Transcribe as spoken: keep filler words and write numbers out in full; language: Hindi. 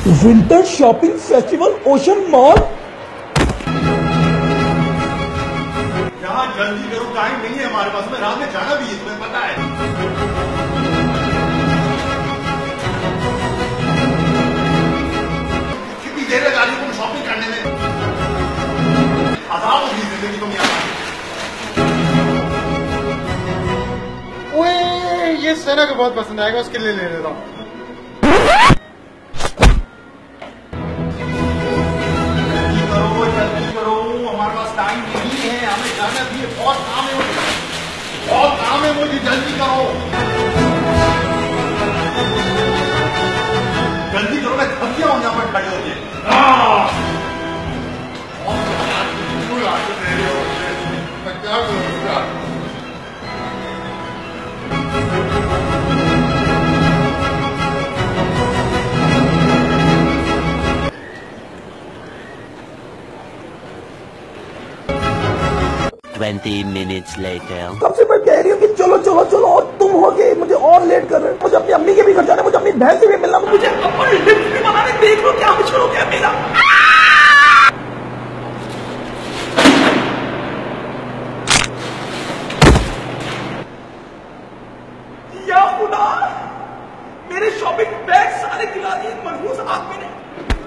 Winter shopping festival ocean mall. यहाँ जल्दी करो, टाइम नहीं है हमारे पास में, रात में जाना भी है, तुम्हें पता है। कितनी देर लगा रही हो तुम शॉपिंग करने में? अजाब होगी जिंदगी तुम यहाँ। ओए ये सना को बहुत पसंद आएगा, उसके लिए ले लेता हूँ। हमारे पास टाइम नहीं है, हमें जाना भी है, बहुत काम है मुझे, बहुत काम है मुझे, जल्दी करो जल्दी करो, मैं थक गया हूँ यहाँ पर खड़े होके। मैं क्या करूँ? Twenty minutes later. कब से मैं कह रही हूँ कि चलो चलो चलो, और तुम हो गए मुझे और लेट कर रहे हो। मुझे अपनी अम्मी के भी घर जाना है, मुझे अपनी बहन से भी मिलना, मुझे अपन लिफ्ट भी बनाने, देख लो क्या कुछ हो गया मेरा। या खुदा, मेरे शॉपिंग बैग सारे गिरा दिए मनहूस आदमी ने।